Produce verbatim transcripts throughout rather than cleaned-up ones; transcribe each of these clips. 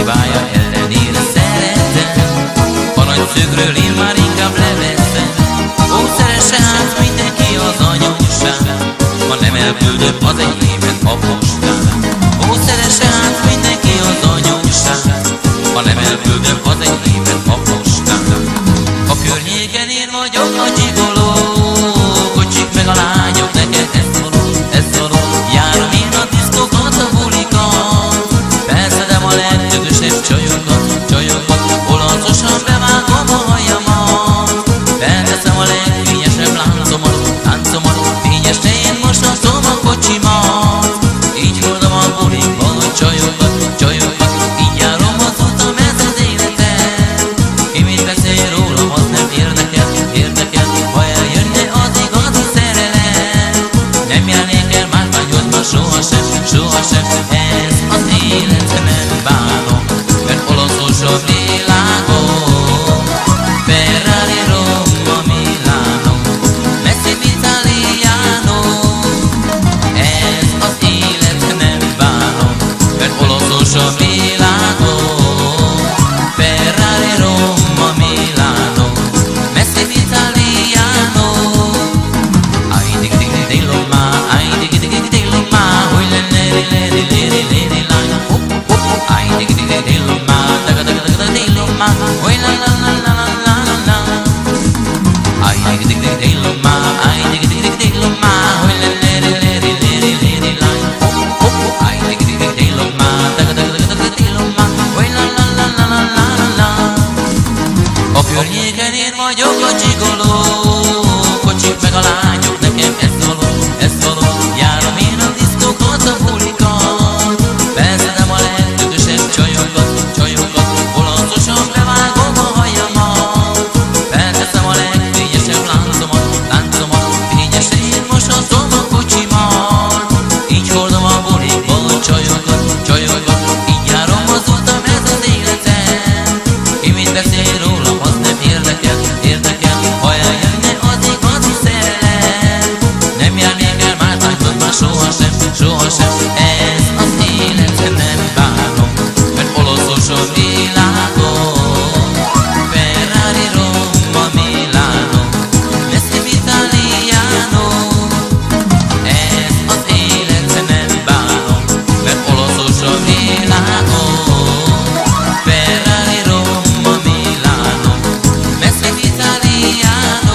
pálya ellenére szeretem. A nagy szögről én már inkább leveszem. Ó, szeresse hát mindenki az anyósát, ha nem elküldöm az enyémet a postán. Ó, szeresse hát mindenki az anyósát, ha nem elküldöm az enyémet a postán. A környéken én vagyok a gigoló, kocsik meg a lányok, neked ez szorul, ez szorul. Járom én a diszkokat, a bulikat, felszedem a legtökösebb csajokat, csajokat, olaszosan bevágom a hajamat, felteszem a legfényesebb láncomat, láncomat, fényesre én mosatom a kocsimat. Így hordom a bulikban a csajokat, csajokat, így járom az utam, ez az életem. Ki mit beszél rólam, az nem érdekel, érdekel, ha eljönne az igazi szerelem. Nem járnék el márványhoz már sohasem, sohasem, ez az élet nem bánom, mert olaszos a világom. Ferrari, Roma, Milano, Messi, Italiano, ez az élet nem bánom, mert olaszos a világom. Ferrari, Roma, Milano, Messi, Italiano. Ai dig dig dig dig lo ma, ai dig dig dig dig lo ma, oi le le le le le le le le la. Ai dig dig dig dig lo ma, da da da da dig lo ma, oi la la la la la la la. Ai dig dig dig dig lo ma, ai dig dig dig dig lo ma, oi le le le le le le le le la. Ai dig dig dig dig lo ma, da da da da da dig lo ma, oi la la la la la la la. A környéken én vagyok a gigoló, kocsik meg a lányok, nekem ez szóló, ez szóló. Járom én a diszkokat, a bulikat, felszedem a legtökösebb csajokat, csajokat, olaszosan bevágom a hajamat, felteszem a legfényesebb láncomat, láncomat, fényesre én mosatom a kocsimat. Így hordom a bulikba a csajokat, csajokat, így járom az utam, ez az életem. Ki mit beszél rólam, az nem érdekel, érdekel, ha eljönne az igazi szerelem. Nem járnék el márványhoz már sohasem, sohasem, ez az élet nem bánom, mert olaszos a világom. Ferrari, Roma, Milano, Messi, Italiano, ez az élet nem bánom, mert olaszos a világom. Ferrari, Roma, Milano, Messi, Italiano.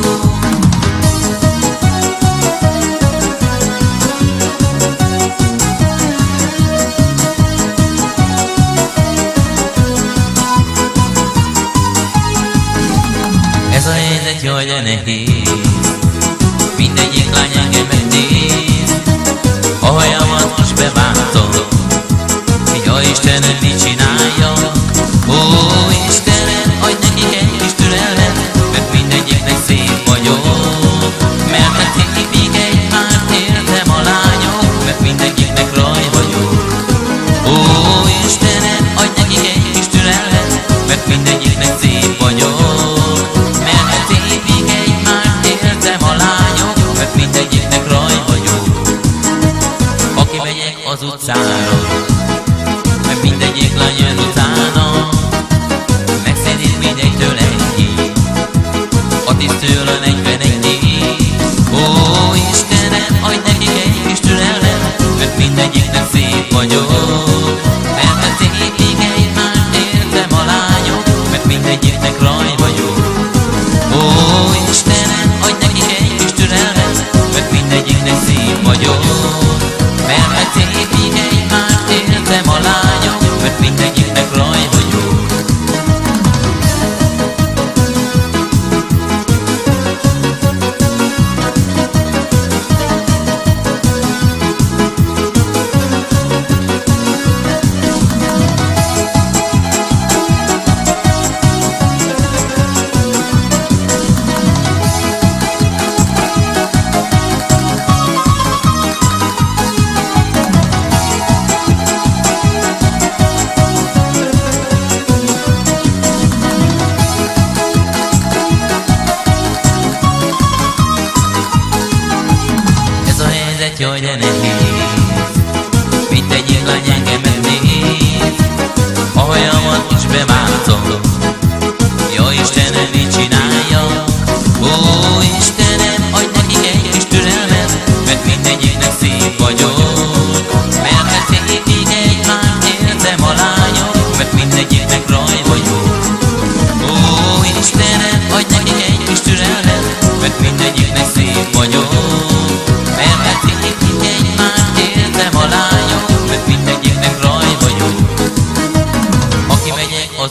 Ez a helyzet jaj de nehéz, mindegyik lány engem megnéz. A hajamat most beváltom, jaj Istenem, mit csináljak? Ó Istenem, adj nekik egy kis türelmet, mert mindegyiknek szép vagyok. Mert nekik még egymást értem a lányok, mert mindegyiknek raj vagyok. Ó Istenem, adj nekik egy kis türelmet, mert mindegyiknek szép vagyok. Mert nekik még egymást értem a lányok, mert mindegyiknek raj vagyok. Aki megyek az utcára, mert mindegyik lány jön utána, megszedít mindegytől egyik, a tisztől a negyvenegyig. Ó Istenem, adj nekik egy kis türelmet, mert mindegyiknek szép vagyok. Mert nekik még egymást értem a lányok, mert mindegyiknek raj vagyok. Ó Istenem, adj nekik egy kis türelmet, mert mindegyiknek szép vagyok. Mert nekik még egymást értem a lányok, mert mindegyiknek raj vagyok.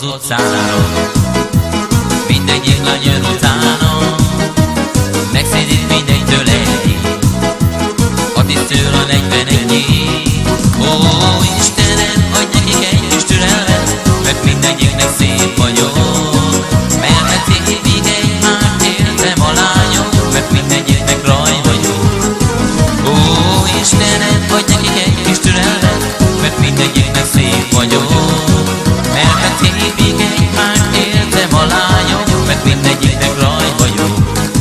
utcáról. Mindegyik lány jön utána, megszédít mindegytől egy, a tisztől a negyvenegyig. Ó, Istenem, adj nekik egy kis türelmet, mert mindegyiknek szép vagyok. Mert évig egymást éltem a lányok, mert mindegyiknek raj vagyok. Ó, Istenem, adj nekik egy kis türelmet, mert mindegyiknek szép vagyok. Mert évig egymást éltem a lányok, mert mindegyiknek raj vagyok.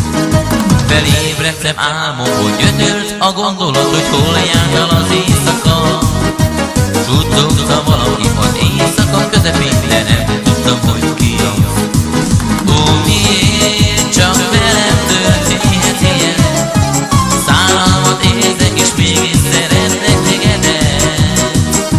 Felébredtem álmomból, gyötört a gondolat, hogy hol járt el az éjszaka. Suttogta valaki az éjszaka közepén, de nem tudtam, hogy ki az. Ó, miért csak velem történhet ilyen? Szállalmat érzek, és mégis szeretnek tegedet.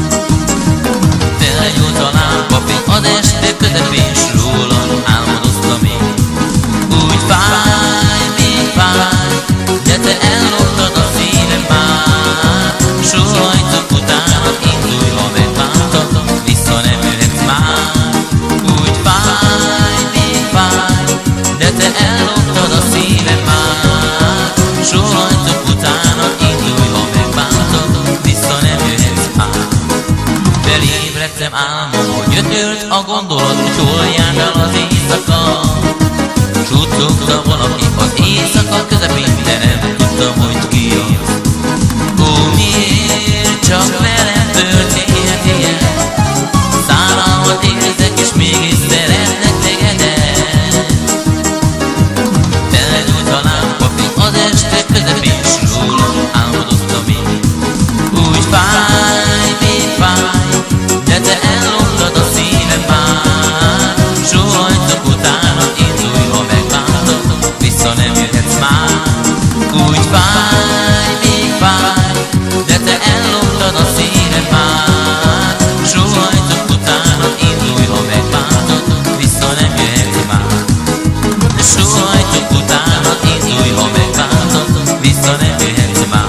Felgyújt a lámpafény az este közepén, s rólad álmodoztam én. Úgy fáj, még fáj, de te elloptad a szívem már. Sohajtok utána, indulj, ha megváltad, vissza nem jöhetsz már. Úgy fáj, még fáj, de te elloptad a szívem már. Sohajtok utána, indulj, ha megváltad, vissza nem jöhetsz már. Felébredtem álmomból, gyötört a gondolat, hogy hol járt el az éjszaka. Suttogta valaki az éjszaka közepén, de nem tudtam, hogy ki az. Ó, miért csak velem történhet ilyen? Szállalmat érzek, és mégis szeretnek tegedet. Felgyújt a lámpafény az este közepén, s rólad álmodoztam én. Úgy fáj, még fáj, de te elloptad a szívem már. Sohajtok utána, indulj, ha megváltod, vissza nem jöhetsz már. Úgy fáj, még fáj, de te elloptad a szívem már. Sohajtok utána, indulj, ha megváltod, vissza nem jöhetsz már. Sohajtok utána, indulj, ha megváltod, vissza nem jöhetsz már.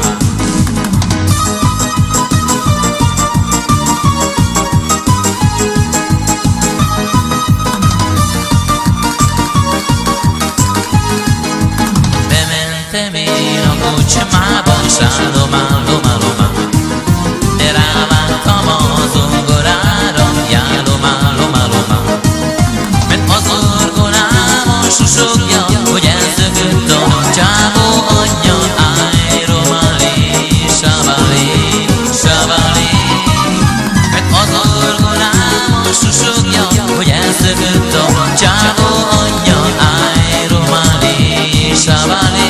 Bementem én a kocsmába, sálom, állom, állom, állom. De rávágtam a zongorára, jálom, állom, állom, állom. Mert az orgonámon susogja, hogy elszökött a csávó anyja. Áj, romali, savali, savali. Mert az orgonámon susogja, hogy elszökött a csávó anyja. Áj, romali, savali.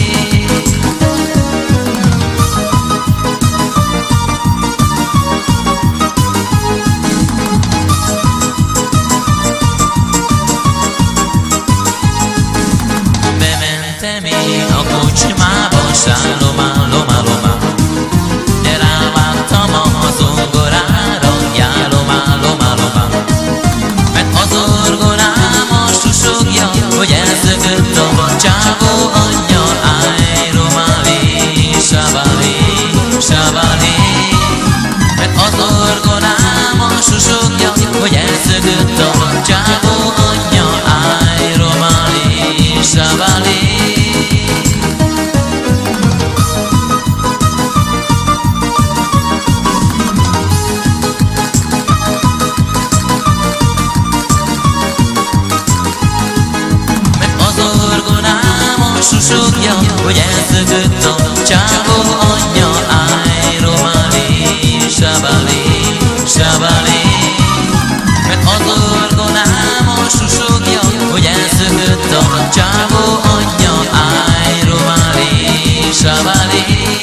Bementem én a kocsmába, sálom, állom, állom, állom. De rávágtam a zongorára, jálom, állom, állom, állom. Mert az orgonámon susogja, hogy elszökött a csávó anyja. Áj, romali, savali, savali. Mert az orgonámon susogja, hogy elszökött a csávó anyja. Áj, romali, savali. Mert az orgonámon susogja, hogy elszökött a csávó anyja. Áj, romali, savali, savali. Mert az orgonámon susogja, hogy elszökött a csávó anyja. Áj, romali, savali.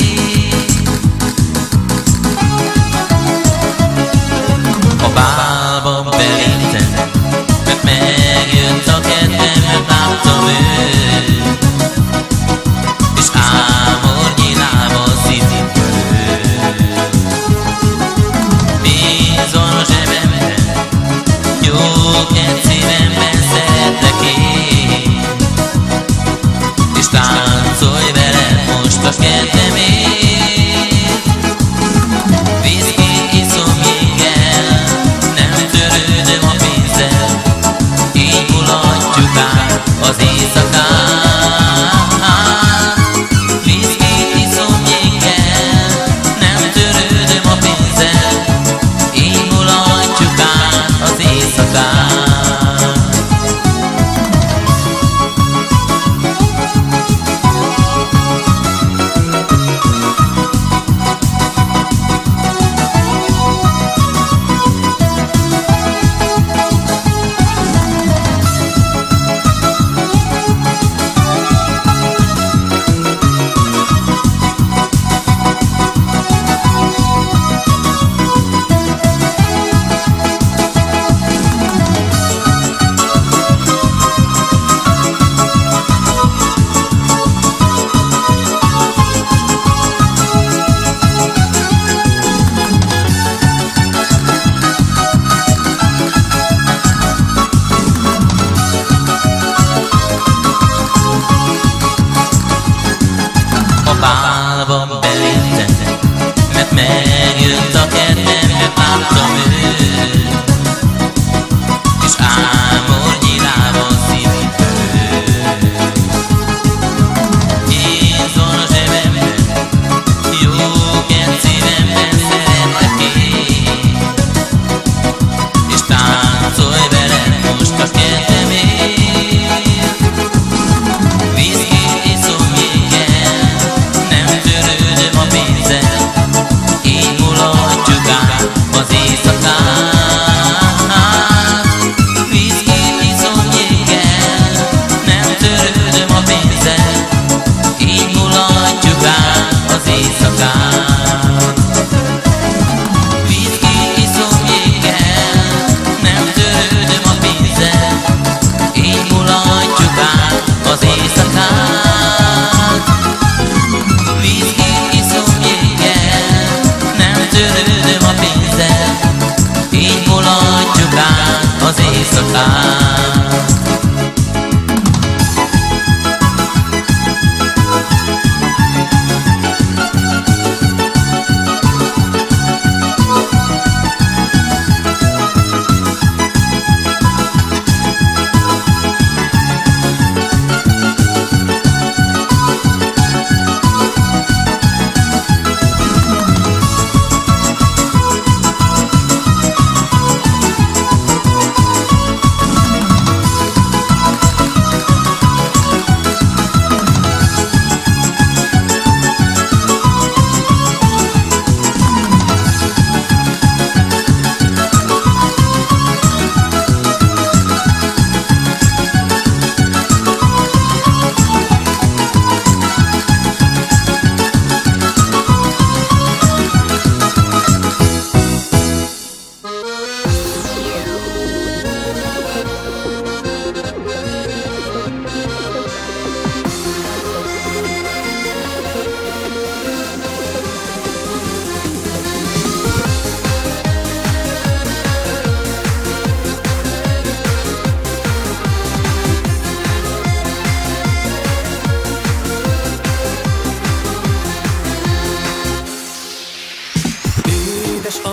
A bálba beléptem, mert megjött a kedvem, mert láttam őt. És ámornyi lába szívít őt. Bízol a zsebemben, jó egy szívemben szeretlek én.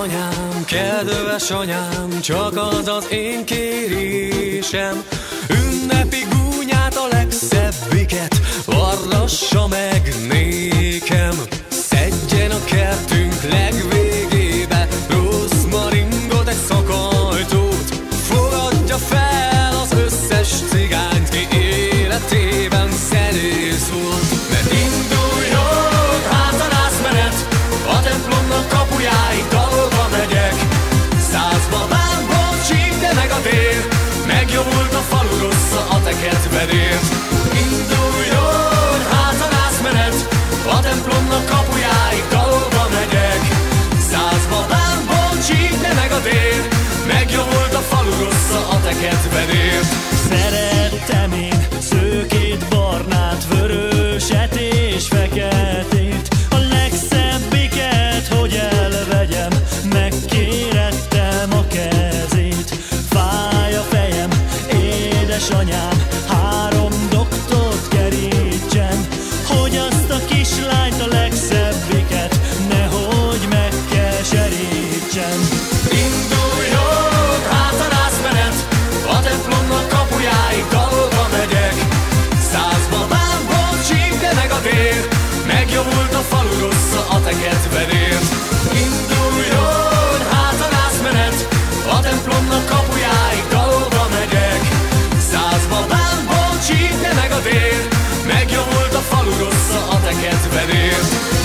anyám, kedves anyám, csak az az én kérésem. Ünnepi gúnyát, a legszebbiket varrassa meg nékem. Szedjen a kertünk legvégébe rozmaringot, egy szakajtót. Fogadja fel az összes cigányt, ki életében szenész volt. Mert induljon hát a rászmenet, a templomnak kapujáig dalolva megyek. Száz babámból csíp, de meg a dél, megjavult a falu rossza a te kedvedért. Induljon hát a rászmenet, a templomnak kapujáig dalolva megyek. Száz babámból csíp, de meg a dél, megjavult a falu rossza a te kedvedért. Szerettem én szőkét, barnát, vöröset és feketét, a legszebbiket, hogy elvegyem, megkérettem a kezét. Fáj a fejem, édesanyám, három doktort kerítsen, hogy azt a kislányt, a legszebbiket nehogy megkeserítsen. Induljon hát a rászmenet, a templomnak kapujáig dalolva megyek. Száz babámból csíp, de meg a dél, megjavult a falu rossza a te kedvedért. Induljon hát a rászmenet, a templomnak kapujáig dalolva megyek. Száz babámból csíp, de meg a dél, megjavult a falu rossza a te kedvedért.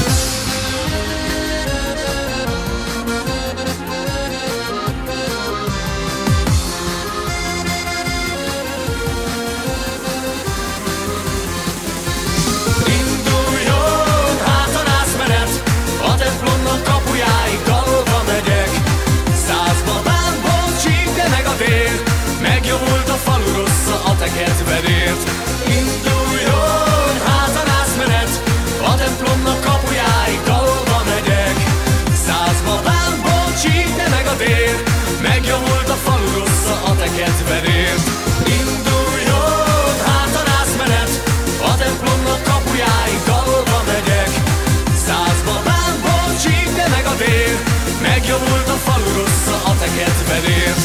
Megjavult a falu rossza a te kedvedért. Induljon hát a rászmenet, a templomnak kapujáig dalolva megyek. Száz babámból csíp, de meg a dél, megjavult a falu rossza a te kedvedért. Induljon hát a rászmenet, a templomnak kapujáig dalolva megyek. Száz babámból csíp, de meg a dél, megjavult a falu rossza a te kedvedért.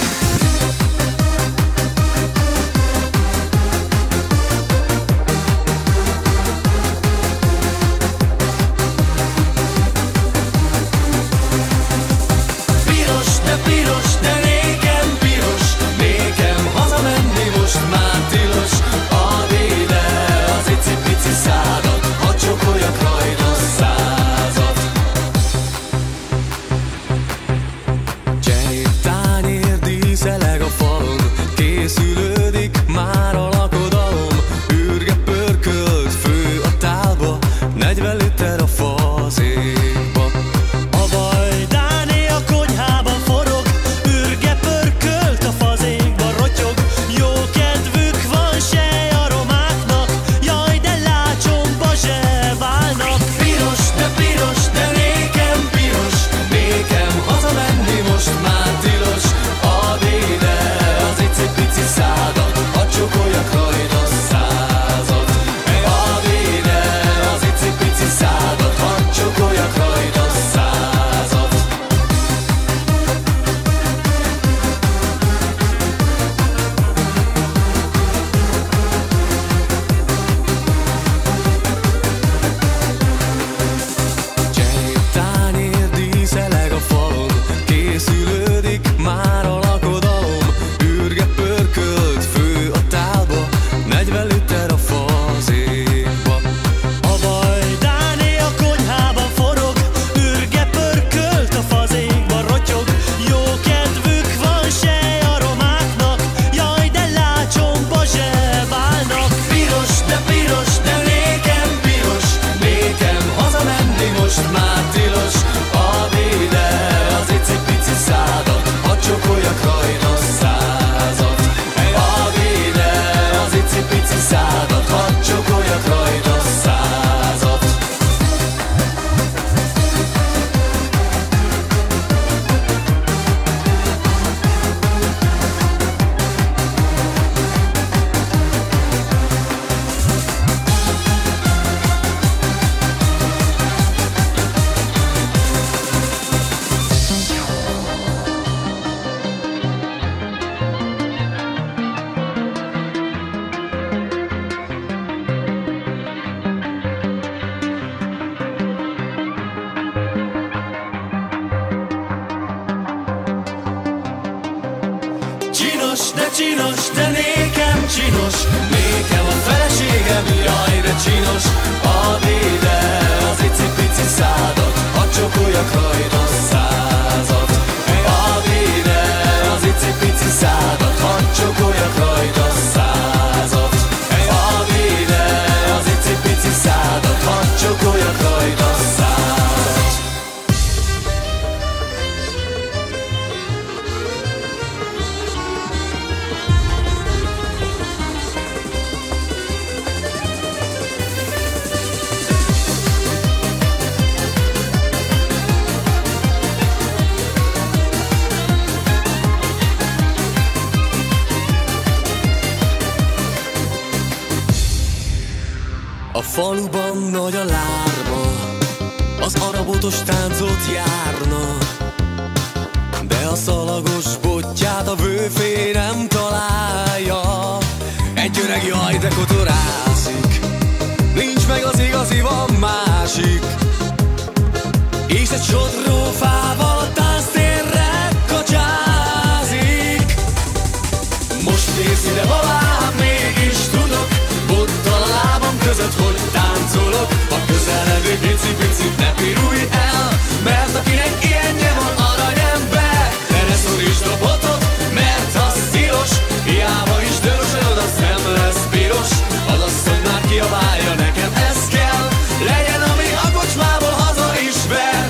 Piros, de nékem piros, nékem hazamenni most már tilos. Add ide az icipici szádat, hadd csokoljak rajta százat. Cseréd tányér díszeleg a falon, készülődik már a lakodalom. Ürge pörkölt fő a tálba, negyven liter a fazékba. A vajdáné a konyhában forog, ürge csinos, de csinos, de nékem csinos. Nékem a feleségem, jaj, de csinos. Add ide az icipici szádat, hadd csokoljak rajta százat. Add ide az icipici szádat, hadd csokoljak rajta százat. Add ide az icipici szádat, hadd csokoljak rajta százat. A faluban nagy a lárma, az arabotos táncot járna, de a szalagos botját a vőfé nem találja. Egy öreg jaj, de kotorászik, nincs meg az igazi, van másik. És egy sodrófával a tánctérre kacsázik. Most nézz ide, babám, mégis tudok, bottal a lábam között, hogy táncolok. A közeledő icipicit ne pirulj el, mert akinek ilyenje van, aranyember. De ne szorítsd a botot, mert az tilos, hiába is dörzsölöd, az nem lesz piros. Az asszony már kiabálja, nekem ez kell, legyen ami a kocsmából haza is ver.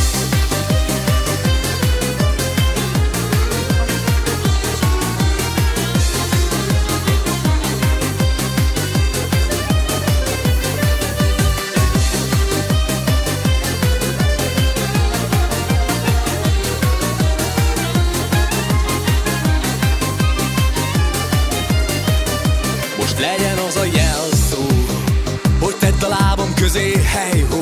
Legyen az a jelszó, hogy tedd a lábam közé, hey hó.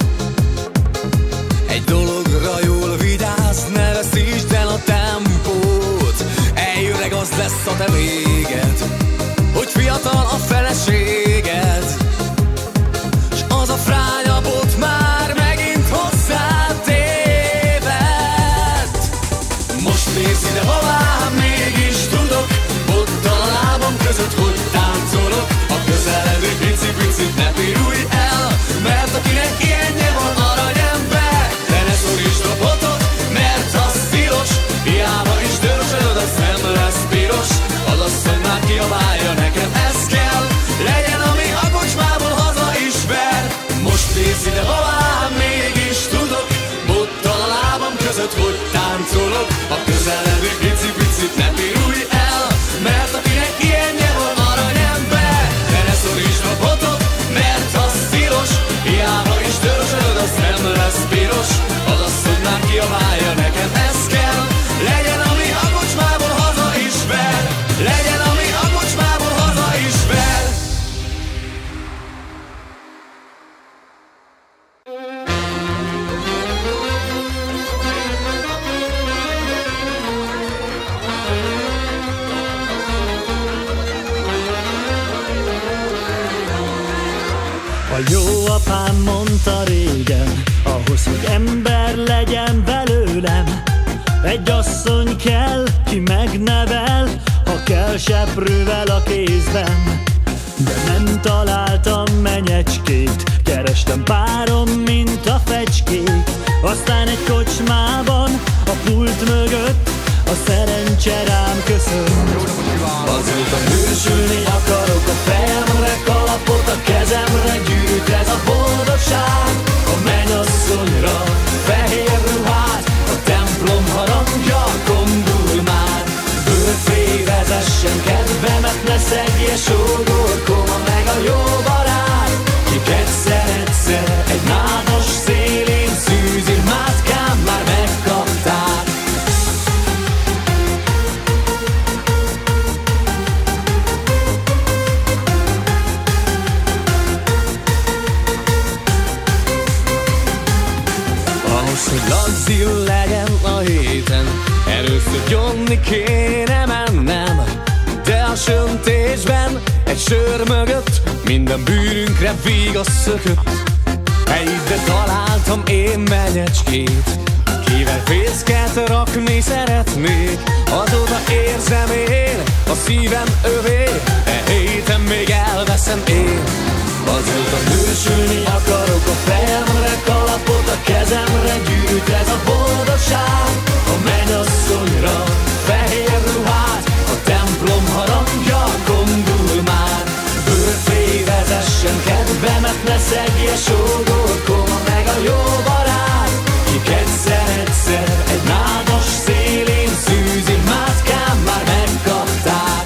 Egy dologra jól vigyázz, ne veszítsd el a tempót. Ej öreg, az lesz a te véged, hogy fiatal a feleséged. S az a frányabot már megint hozzád téved. Most nézz ide, babám, mégis tudok, bottal a lábam között, hogy táncolok. A közeledő icipicit ne pirulj el, mert akinek ilyenje van, aranyember. De ne szorítsd a botot, mert az tilos, hiába is dörzsölöd, az nem lesz piros. Az asszony már kiabálja, nekem ez kell, legyen ami a kocsmából haza is ver. Most nézz ide, babám, mégis tudok, bottal a lábam között, hogy táncolok. A közeledő icipicit ne pirulj el, mert akinek ilyenje van, aranyember. De ne szorítsd a botot, mert az tilos, hiába is dörzsölöd, az nem lesz piros. Az asszony már kiabálja, nekem ez kell, legyen ami a kocsmából haza is ver. Legyen ami a kocsmából haza is ver. A jó apám mondta régen, ahhoz, hogy ember legyen belőlem, egy asszony kell, ki megnevel, ha kell seprővel a kézben. De nem találtam menyecskét, kerestem párom, mint a fecskék. Aztán egy kocsmában, a pult mögött, a szerencse rám köszönt. Azóta hősülni akarok, a fejemre kalapot, a kezemre gyűrűt, ez a boldogság. A mennyasszonyra fehér ruhát, a templom harangja kondul már. Őfé vezessen kedvemet, ne szegje sógorkoma, meg a jó barát. Kiket szeretsz-e egy nádas szélén, szűzi mászkám, már megkapták. Hogy lagzil legyen a héten, először gyomni kéne mennem. De a söntésben, egy sör mögött, minden bűnünkre vígasz szökött. Helybe találtam én menyecskét, kivel fészket rakni szeretnék. Azóta érzem én a szívem övé, e héten még elveszem én. Azóta nősülni akarok, a fejemre kalapot, a kezemre gyűjt ez a boldogság. A mennyasszonyra fehér ruhát, a templom harangja kondul már. Bőrfé vezessen, kedvemet ne szegje, sógorkoma meg a jó barát. Kik egyszer-egyszer egy nádas szélén szűzi, mátkám már megkapták.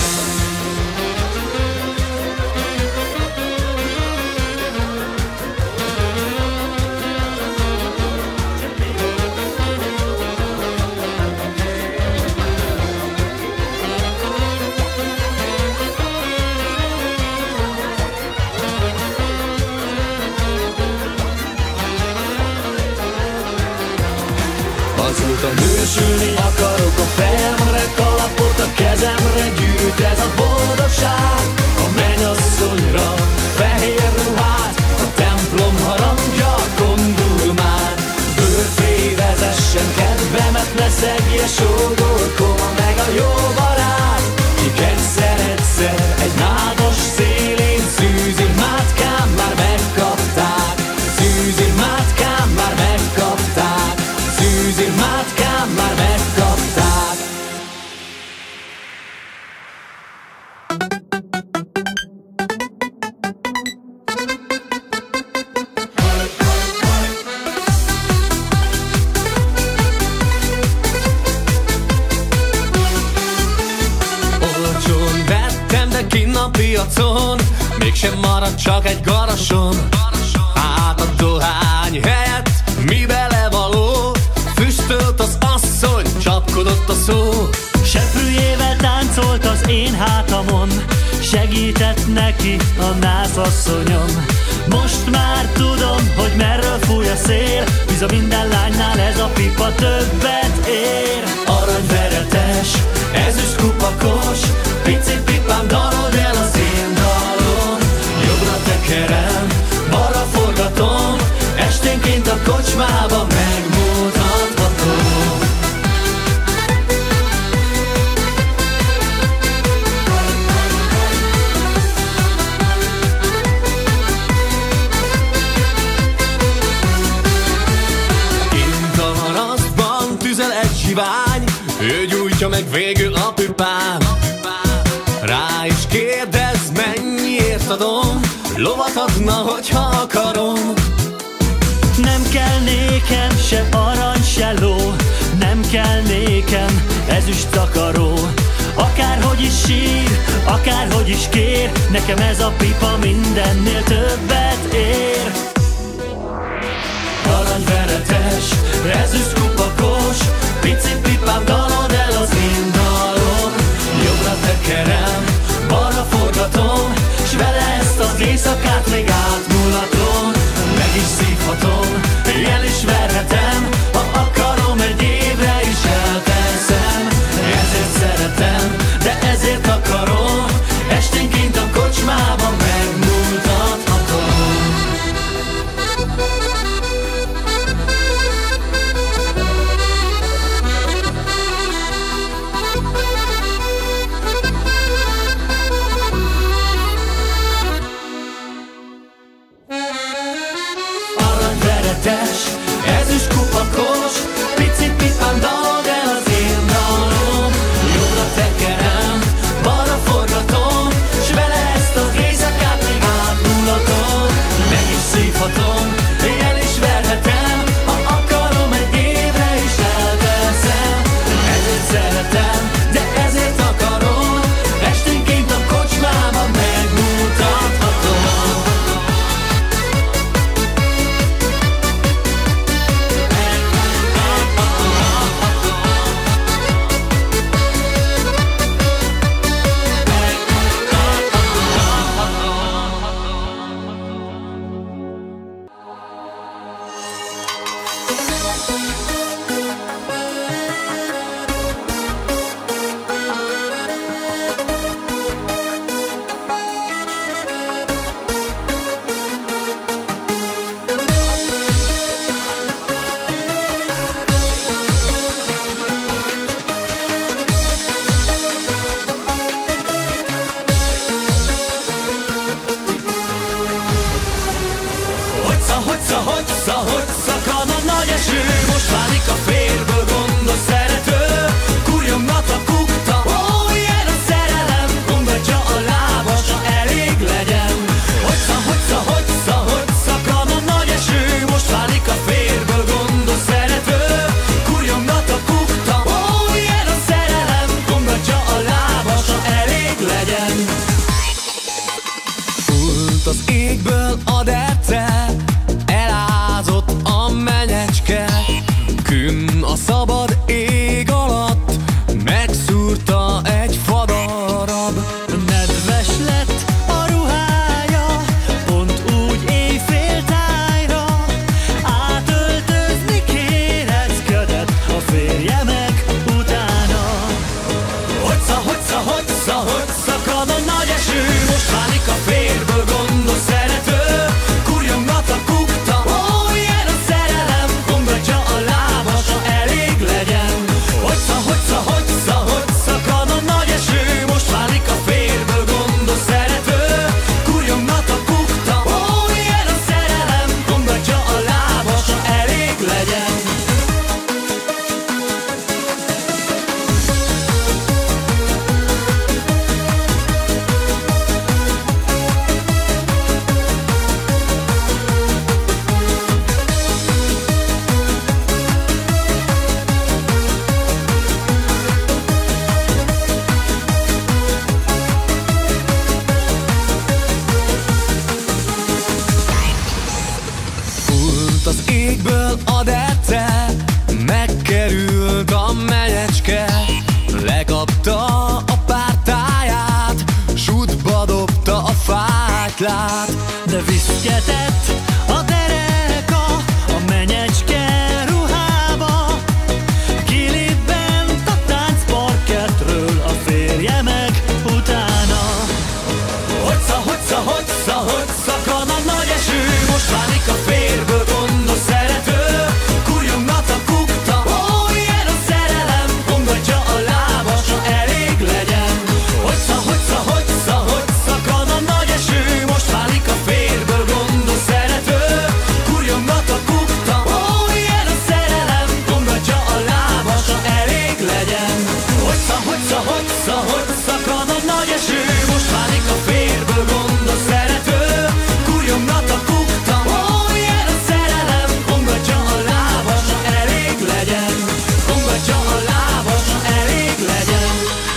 Azóta nősülni akarok, a fejemre kalapot, a kezemre gyűjt ez a boldogság. A mennyasszonyra fehér ruhát, a templom harangja kondul már. Bőrfé vezessen, kedvemet ne szegje, sógorkoma meg a jó barát. Kik egyszer-egyszer egy nádas szélén szűzi, mátkám már megkapták. Szűzi, mátkám már megkapták. Szűzi, mátkám már megkapták. Olcsón vettem, de kinn a piacon mégsem maradt csak egy garason. Hát a dohány helyett mi belevaló, füstölt az asszony, csapkodott a szó. Seprűjével táncolt az én hátamon, segített neki a nászasszonyom. Most már tudom, hogy merről fúj a szél, bizony minden lánynál ez a pipa többet ér. Aranyveretes, ezüst kupakos, pici pipám, dalod el az én dalon. Jobbra tekerem, balra forgatom, esténként a kocsmába megmutathatom. Kint a harasztban tüzel egy zsivány, ő gyújtja meg végül a pipám. Rá is kérdez, mennyiért adom, lovat adna, hogyha akarom. Nem kell nékem se arany, se ló, nem kell nékem ezüst takaró. Akárhogy is sír, akárhogy is kér, nekem ez a pipa mindennél többet ér. Aranyveretes, ezüst kupakos, pici pipám, dalod el az én dalom. Jobbra tekerem, balra forgatom, s vele ezt az éjszakát még átmulatom. Meg is szívhatom, el is verhetem, ha akarom, egy évre is elteszem. Ezért szeretem, de ezért akarom, esténként a kocsmában megmutathatom. ruhát, de viszketett a dereka a menyecske ruhába. Kilép bent a táncparkettről, a férje meg utána. Hoca, hoca, hoca, hoca, szakad a nagy eső, most válik a férjből gondos szerető. Kurjongnak a kukta, ó, ilyen a szerelem, kongatja a lába, s elég legyen. Hoca, hoca, hoca, hoca, szakad a nagy eső, most válik a férjből gondos szerető. Kurjongnak a kukta, ó, ilyen a szerelem, kongatja a lába, s elég legyen. Hoca, hoca, hoca, hoca, szakad a nagy eső, most válik a férjből gondos szerető. Kurjongnak a kukta, ó, ilyen a szerelem, kongatja a lába, s elég legyen. Kongatja a lába, s elég legyen.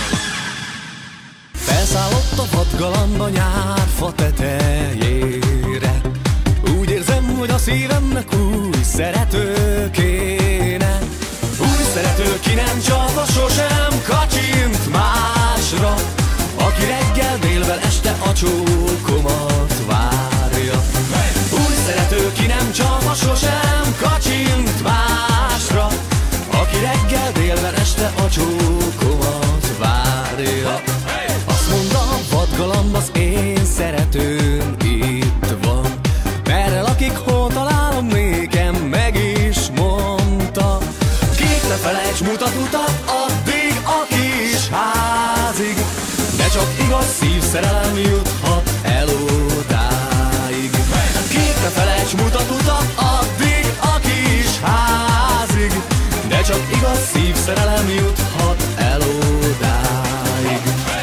Felszállott a vadgalamb a nyár fa tetejére. Úgy érzem, hogy a szívemnek új szerető kéne. Új szerető, ki nem csapva, sosem kacsint másra, aki reggel, délben, este a csókomat várja. Új szerető, ki nem csapva, sosem kacsint másra, aki reggel, délben, este a csókomat várja. Azt mondta a vadgalamb, az én szeretőm itt van, merre lakik, hol találom, nékem meg is mondta. Kék, ne felejts, mutat utat addig a kis házig, de csak igaz szívszerelem juthat el odáig. Kék, ne felejts, mutat utat addig a kis házig, de csak igaz szívszerelem juthat el odáig.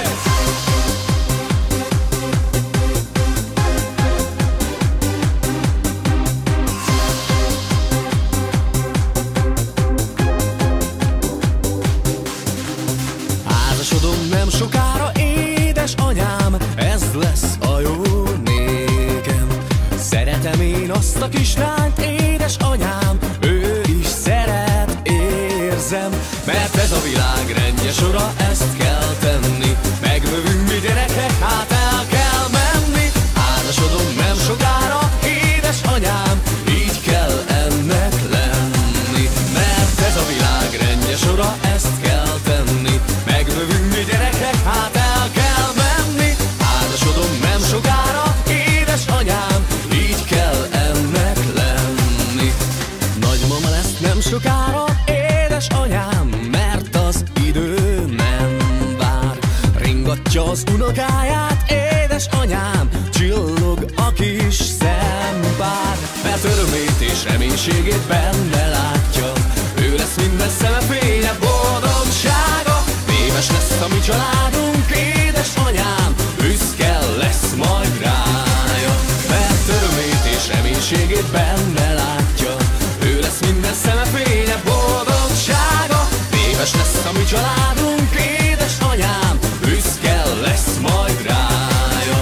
Házasodom nem sokára, édes anyám, ez lesz a jó nékem. Szeretem én azt a kislányt, édes anyám, ő is szeret, érzem. Mert ez a világ rendje sora, ezt kell tenni, megnövünk mi gyerekek, hát el kell menni. Házasodom nem sokára, édes anyám, így kell ennek lenni. Mert ez a világ rendje sora, ezt kell tenni, megnövünk mi gyerekek, hát el kell menni. Házasodom nem sokára, édes anyám, így kell ennek lenni. Nagymama lesz nem sokára, édes anyám, mert az idő nem vár. Ringatja az unokáját, édes anyám, csillog a kis szempár. Mert örömét és reménységét benne látja, ő lesz minden szeme fénye, boldogsága. Éves lesz a mi családunk, édes anyám, büszke lesz majd rája. Mert örömét és reménységét benne látja, ő lesz minden szeme fénye, boldogsága. Éves lesz a mi családunk, édes anyám, büszke lesz majd rája.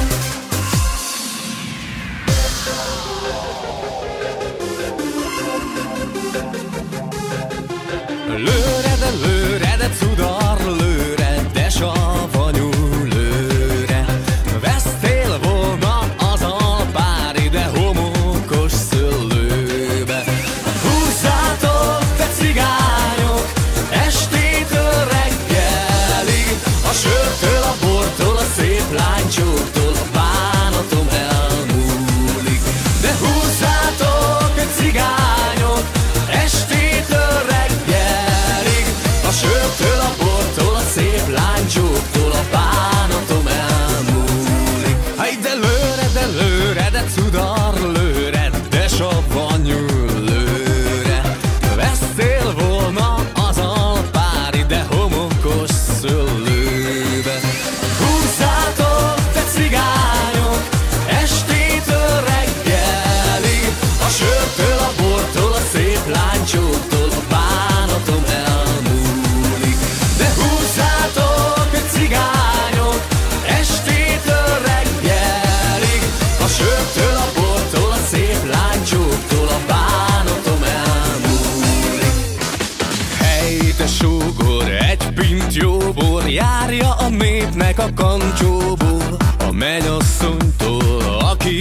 Lőre, de lőre, de cudar, lőre, de savanyú lőre. Vesztél volna az alpári, de homokos szőlőbe. Húzzátok, te cigányok, estétől reggelig, a sörtől, a bortól, a szép lánycsóktól, a bánatom elmúlik. De húzzátok, te cigányok, estétől reggelig, a sörtől, a bortól, a szép lánycsóktól, a bánatom elmúlik. Hey, de lőre, de lőre, de cudar, lőre, de savanyú lőre. Vesztél volna az alpári, de homokos szőlőbe. Húzzátok, te cigányok, estétől reggelig, a sörtől, a bortól, a szép lánycsóktól, a bánatom elmúlik. De húzzátok, te cigányok, estétől reggelig, a sörtől, a bortól, a szép lánycsóktól, a bánatom elmúlik. Hey, te sógor, egy pint jó bor, járja a népnek a kancsóból, a mennyasszonytól, aki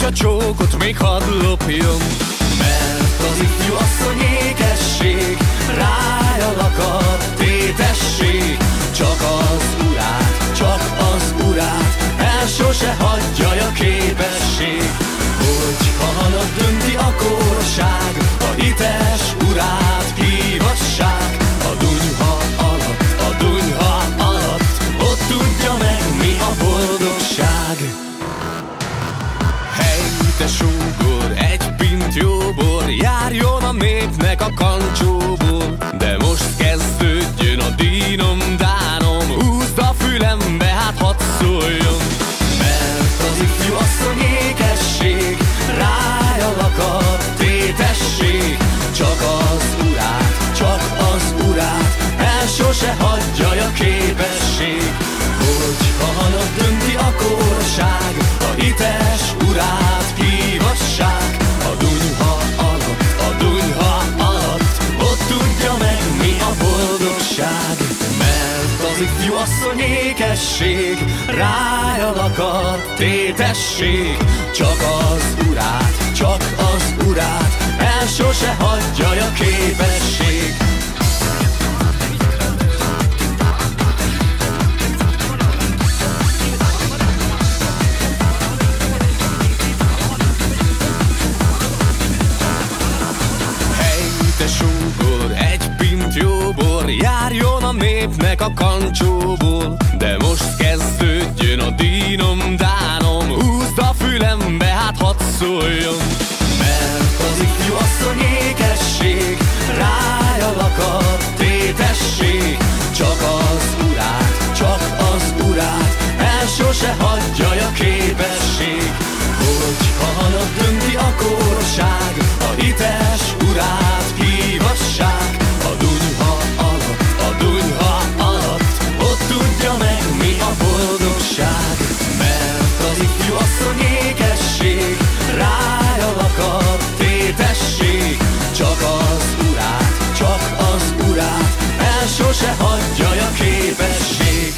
a csókot még hadd lopjon. Mert az ifjú asszony ékesség, rája lakad tétesség. Csak az urát, csak az urát, el sose hagyja a képesség. Hogyha halad dönti a kórság, a hites urát hívassák. A dunyha alatt, a dunyha alatt, ott tudja meg mi a boldogság. Hey, te súgor, egy pint jó bor, járjon a népnek a kancsóból. De most kezdődjön a dínom-dánom, húzd a fülembe, hát hadd szóljon. Mert az ifjú asszony ékesség, rája lakad tétesség. Csak az urát, csak az urát, el sose hagyja a képesség. Hogyha halad dönti a kórság, a hites urát hívassák. A dunyha alatt, a dunyha alatt, ott tudja meg mi a boldogság. Mert az ifjú asszony ékesség, rája lakad tétesség. Csak az urát, csak az urát, el sose hagyja a képesség. Te súgor, egy pint jó bor, járjon a népnek a kancsóból. De most kezdődjön a dínom-dánom, húzd a fülembe, hát hadd szóljon. Mert az ifjú asszony ékesség, rája lakad tétesség. Csak az urát, csak az urát, el sose hagyja a képesség. Hogyha halad dönti a kórság, a hites urát hívassák. A dunyha alatt, a dunyha alatt, ott tudja meg mi a boldogság. Mert az ifjú asszony ékesség, rája lakad tétesség. Csak az urát, csak az urát, el sose hagyja a képesség.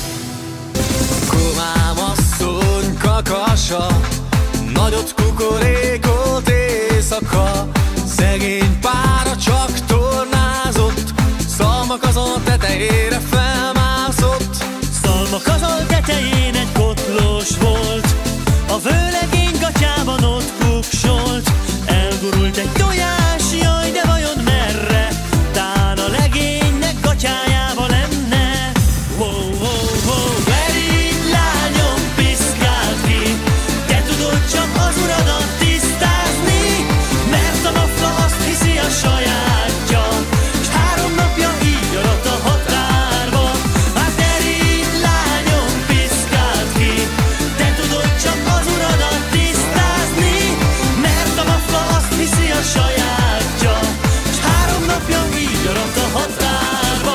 Komám asszony kakasa, nagyot kukorékolt éjszaka. Szegény pára csak tornázott, szalmakazon tetejére felmászott. Szalmakazon tetején egy kotlós volt, a vőlegény gatyában ott kuksolt. Elgurult egy tojás, jaj, de vajon merre? Tán a legénynek gatyájába lenne. Wow, wow, wow. Verígy, lányom, piszkáld ki, te tudod csak az uradat tisztázni. Mert a vafla azt hiszi a sajátja, s három napja így alatt a határba. Hát verígy, lányom, piszkáld ki, te tudod csak az uradat tisztázni. Mert a vafla azt hiszi a sajátja, s három napja így alatt a határba.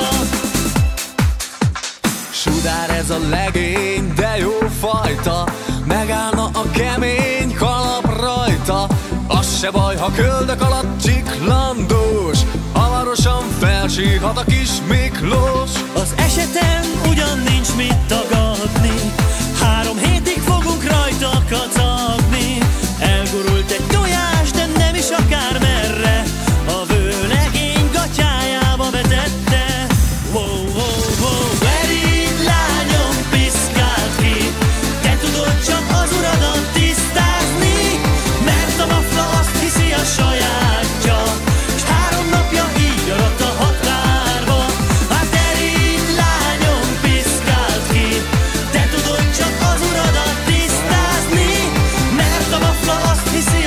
Sudár ez a legény, de jó fajta, megállna a kemény kalap rajta. Az se baj, ha köldök alatt csiklandós, hamarosan felsírhat a kis Miklós. Az esetem ugyan nincs mit tagadni, három hétig fogunk rajta kacagni. Elgurult egy tojás, de nem is akár merre, a vőlegény gatyájába vetette. Wow, wow, wow. Verígy, lányom, piszkáld ki, te tudod csak az uradat tisztázni. Mert a vafla azt hiszi a sajátja, s három napja így alatt a határba. Hát verígy, lányom, piszkáld ki, te tudod csak az uradat tisztázni. Mert a vafla azt hiszi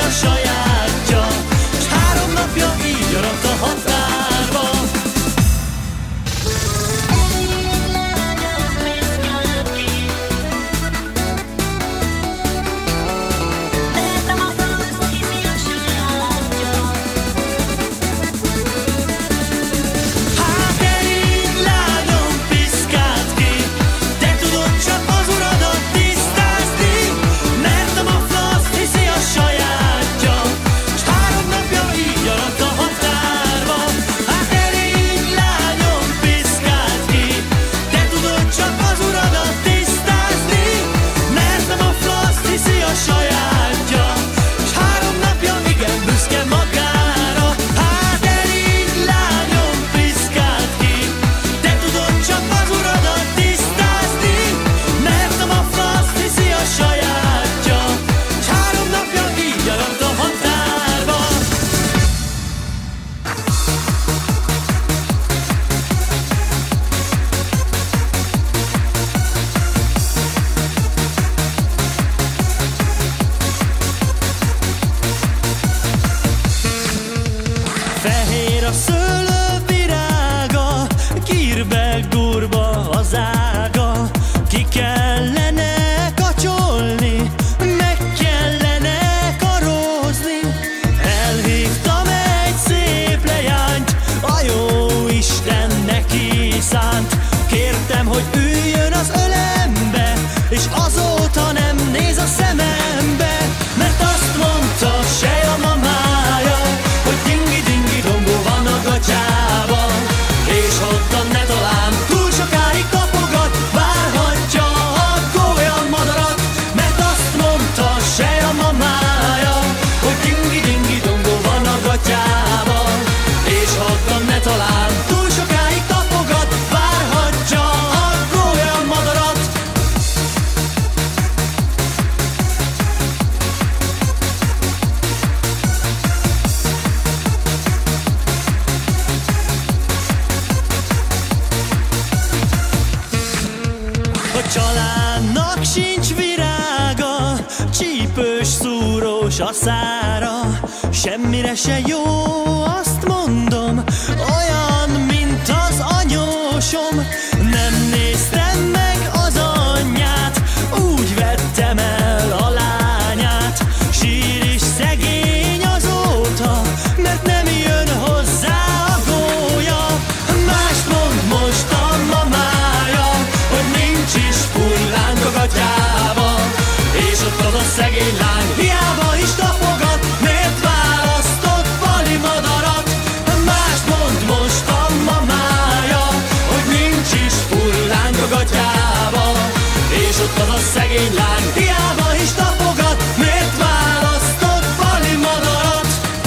Családnak sincs virága, csípős, szúrós a szára, semmire se jó, azt mondom, olyan, mint az anyósom. Nem néztem meg az anyját, úgy vettem el a lányát. Sír is szegény azóta, mert nem jön hozzá a gólya. Mást mond most a mamája, hogy nincs is hullánk a gatyába, és ott az a szegény lány hiába is tapogat, miért választott vali madarat. Mást mond most a mamája, hogy nincs is hullánk a gatyába, és ott az a szegény lány hiába is tapogat, miért választott vali madarat.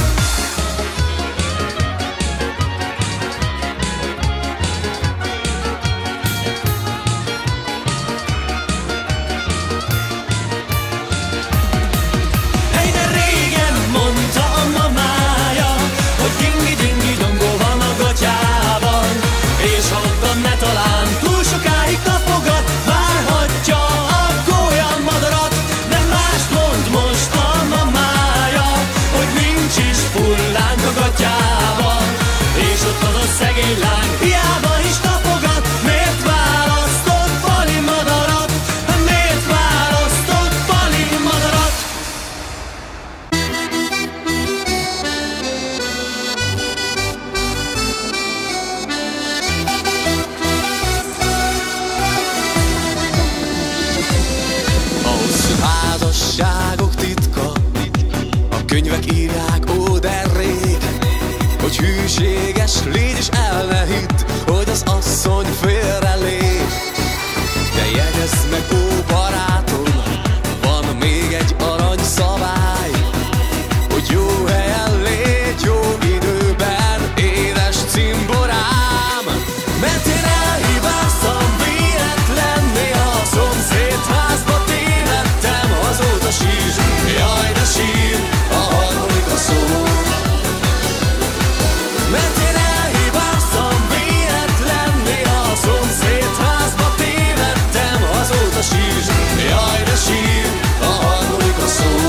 Hey, de régen mondta a mamája, hogy dingi-dingi dongó van a gatyában, és ha ottan ne talán túl sokáig tapogat, várhatja a gólya madarat. De mást mond most a mamája, hogy nincs is hullánk a gatyában, és ott az a szegény lány hiába is tapogat, miért választott vali madarat, miért választott vali madarat. A hosszú házasságok titka, a könyvek írják ó de rég, hogy hűséges légy és el ne hidd, hogy az asszony félrelép. De jegyezd meg, ó barátom, van még egy aranyszabály, hogy jó helyen légy, jó időben, édes cimborám. Mert én elhibáztam véletlenné, a szomszédházba tévedtem, azóta sír, jaj de sír a harmonika szó. Mert én elhibáztam véletlenné, a szomszédházba tévedtem, azóta sír, jaj de sír a harmonika szó.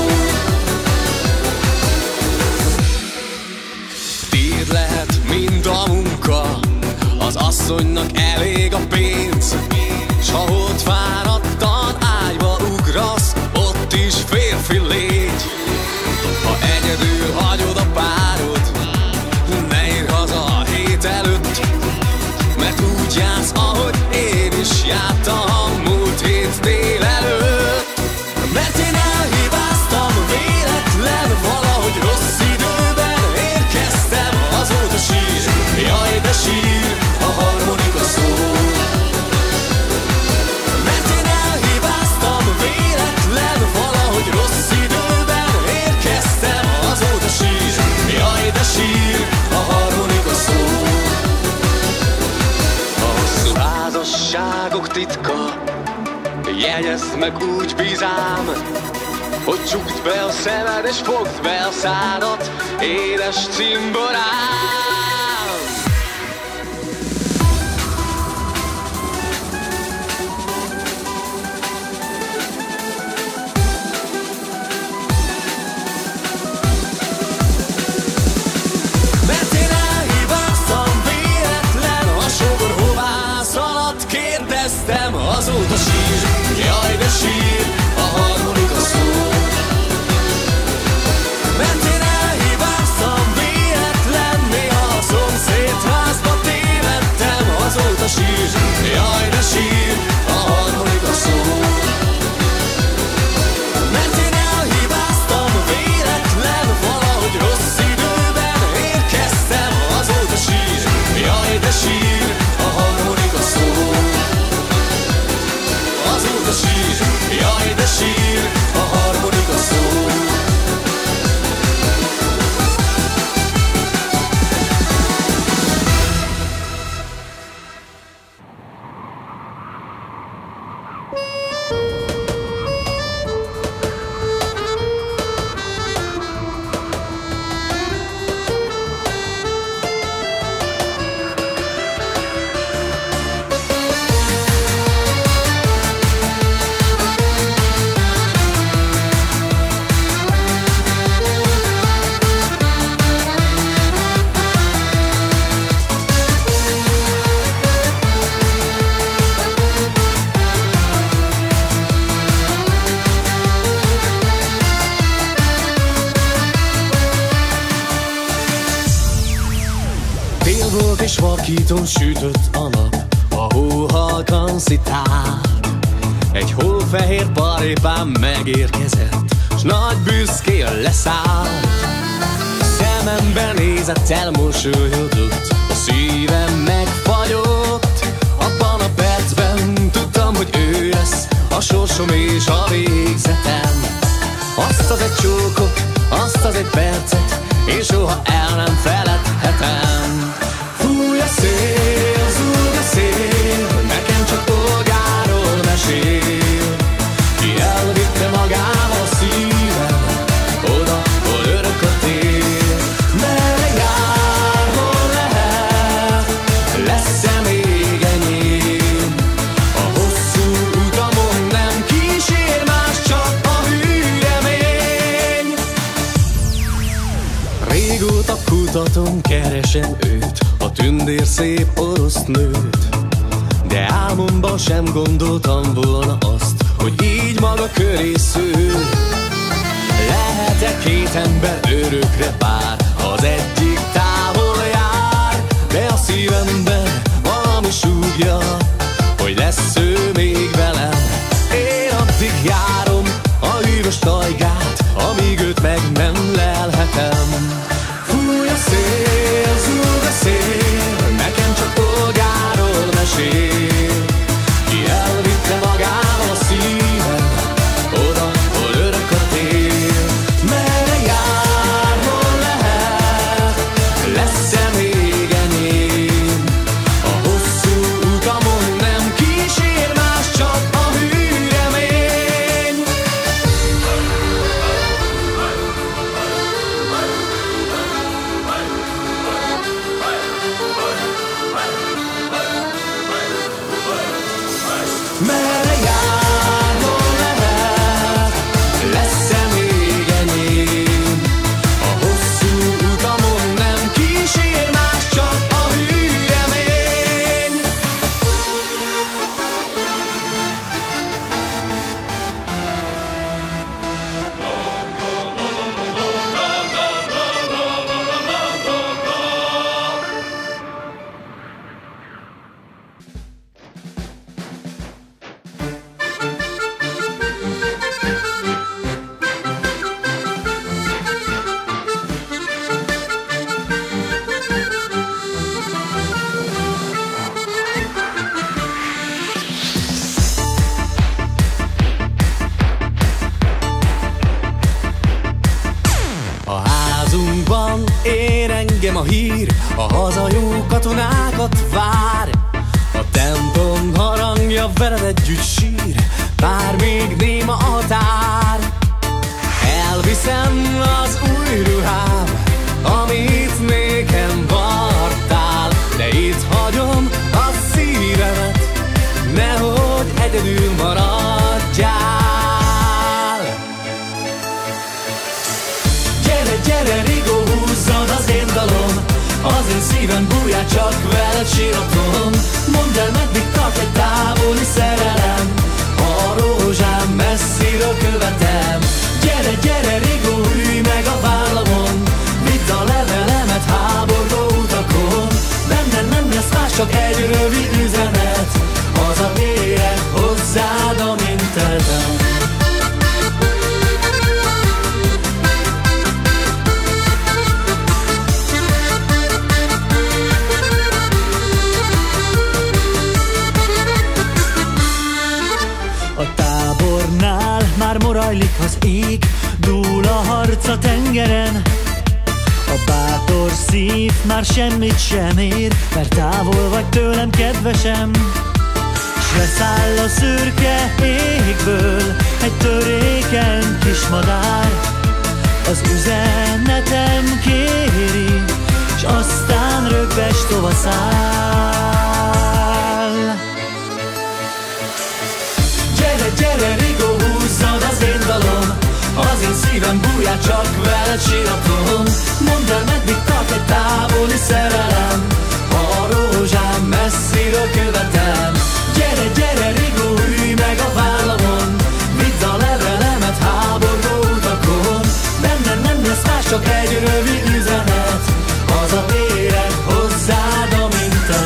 Tiéd lehet mind a munka, az asszonynak elég a pénz, s ha ott fáradtan ágyba ugrasz, ott is férfi légy. Ha egyedül hagyod a párod, ne érj haza a hét előtt, mert úgy jársz, ahogy én is jártam múlt hét délelőtt. Mert én elhibáztam véletlen, valahogy rossz időben érkeztem, azóta sír, jaj de sír a harmonika szó. Mert én elhibáztam véletlen, valahogy rossz időben érkeztem, azóta sír, jaj de sír a harmonika szó. A hosszú házasságok titka, jegyezd meg úgy bizám, hogy csukd be a szemed és fogd be a szádat, édes cimborám. Mert én elhibáztam véletlen, a sógor hová szaladt, kérdeztem, azóta sír, jaj de sír a harmonika szó. Mert én elhibáztam véletlenné, a szomszédházba tévedtem, azóta sír, jaj de sír a harmonika szó. Mert én elhibáztam véletlen, valahogy rossz időben érkeztem, azóta sír, jaj de sír a harmonika szó. Azóta sír, jaj de sír a harmonika szó. Meszkíton sütött a nap, a hó halkan szitál. Egy hófehér parépám megérkezett, s nagy büszkén leszáll. Szememben nézett, elmosolyodott, a szívem megfagyott. Abban a percben tudtam, hogy ő lesz a sorsom és a végzetem. Azt az egy csókot, azt az egy percet, én soha el nem feledhetem. Fúj a szél, zúg a szél, nekem csak polgáról mesél. Ki elvitte magával szívem, oda, hol örök a tél. Merre jár, hol lehet, lesz-e még enyém? A hosszú utamon nem kísér más, csak a hűremény. Régóta kutatom, keresem őt, a tündér szép orosz nőt. De álmomban sem gondoltam volna azt, hogy így maga köré szül. Lehet-e két ember örökre pár, ha az egyik távol jár? De a szívemben valami súgja, hogy lesz ő még velem. Én addig járom a hűvös tajgát, amíg őt meg nem lelhetem. Fúj a szél, zúg a szél, nekem csak polgáról mesél. Ki elvitte magával a szívem, oda, hol örök a tél. Merre jár, hol lehet, lesz-e még enyém? A hosszú utamon nem kísér más, csak a hűremény. Merre jár, hol lehet, lesz-e még enyém? A hosszú utamon nem kísér más, csak a hűremény. A házunkban ér engem a hír, a hazajó katonákat vár. A templom harangja veled együtt sír, bár még néma a határ. Elviszem az új ruhám, amit nékem vartál, de itt hagyom a szívemet, nehogy egyedül maradjál. Gyere, gyere, Rigó, húzzad az én dalom, az én szívem bújját, csak veled síratom. Mondd el, meddig tart egy távoli szerelem, a rózsám messziről követem. Gyere, gyere, Rigó, ülj meg a vállamon, vidd a levelemet háborgó utakon. Bennem nem lesz más, csak egy rövid üzenet, az a vére hozzád, amint teltem. A tábornál már morajlik az ég, dúl a harc a tengeren. A bátor szív már semmit sem ér, mert távol vagy tőlem, kedvesem. S leszáll a szürke égből egy törékeny kis madár, az üzenetem kéri, s aztán rögves tova száll. Gyere, gyere, Rigó, húzzad az én dalom, az én szívem bújját, csak veled síratom. Mondd el, meddig tart egy távoli szerelem, a rózsám messziről követem. Gyere, gyere, Rigó, ülj meg a vállamon, vidd a levelemet háborgó utakon. Bennem nem lesz más, csak egy rövid üzenet, az a vére hozzád, amint te.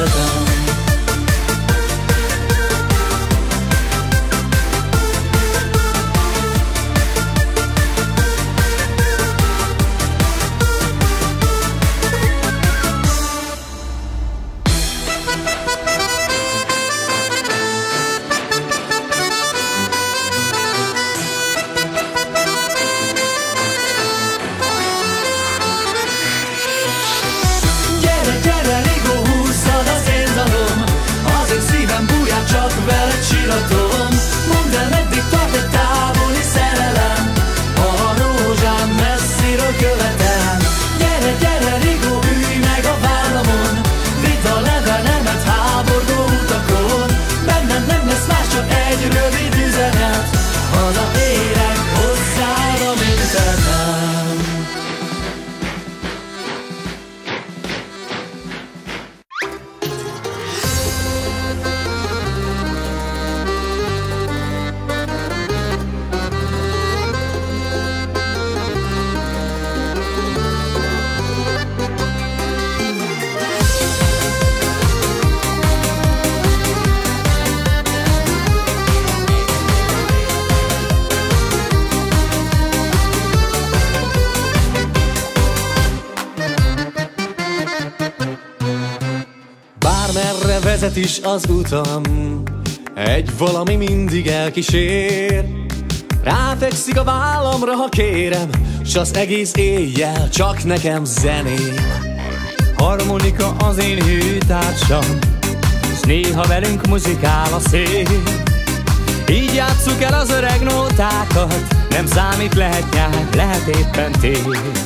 vezet is az utam, egy valami mindig elkísér. Ráfekszik a vállamra, ha kérem, s az egész éjjel csak nekem zenél. Harmonika az én hűtársam, s néha velünk muzsikál a szél. Így játsszuk el az öreg nótákat, nem számít, lehet nyár, lehet éppen tél.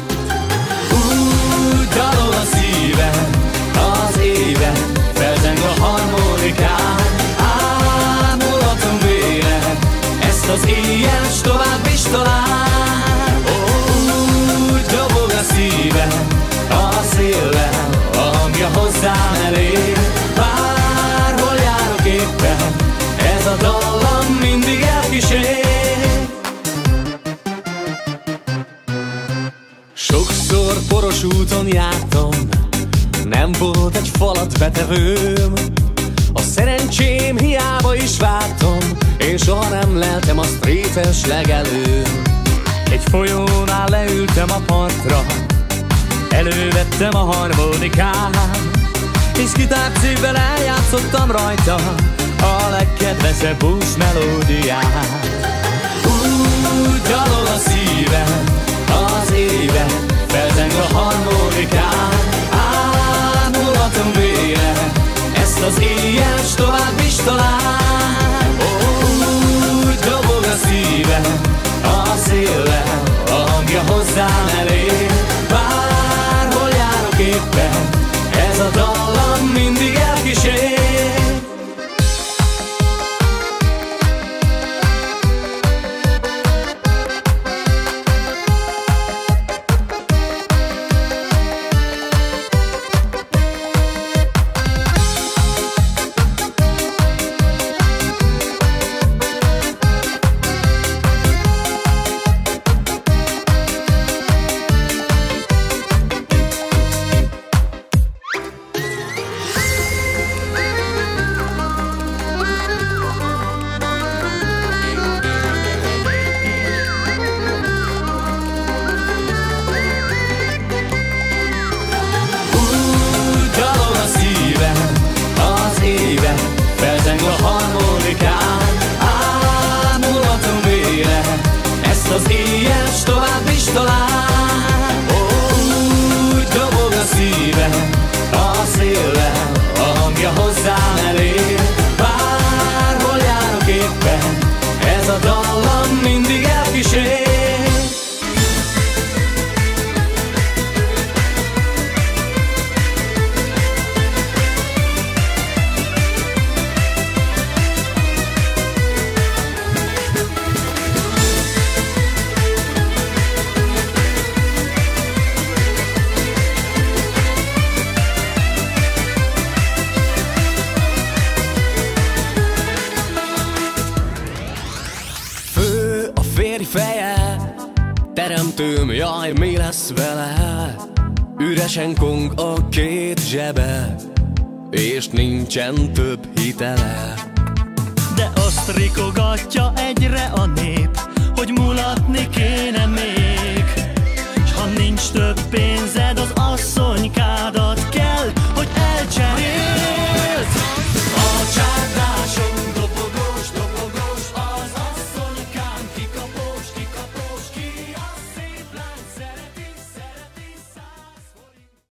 Úgy dalol a szívem, az éven, felzeng a harmonikán. Ámulatom vélem, ezt az éjjel, s tovább is talán. Úgy dobog a szívem, a széllel, a hangja hozzám elér. Bárhol járok éppen, ez a dallam mindig elkísér. Sokszor poros úton jártam, nem volt egy falat betevőm. A szerencsém hiába is vártam, én soha nem leltem a streetes legelőm. Egy folyónál leültem a partra, elővettem a harmonikát, és gitárcéppel eljátszottam rajta a legkedvesebb blues melódiát. Úgy dalol a szívem, az éven, felzeng a harmonikán. Ámulatom vélem, ezt az éjjel, s tovább is talán. Úgy dobog a szívem, a széllel, a hangja hozzám elér. Bárhol járok éppen, ez a dallam mindig elkísér. Felzeng a harmonikán, ámulatom vélem, ezt az éjjel, s tovább is talán. Úgy dobog a szívem, a széllel, a hangja hozzám elér. Bárhol járok éppen, ez a dallam mindig elkísér. Feje, teremtőm, jaj, mi lesz vele? Üresen kong a két zsebe, és nincsen több hitele. De azt rikogatja egyre a nép, hogy mulatni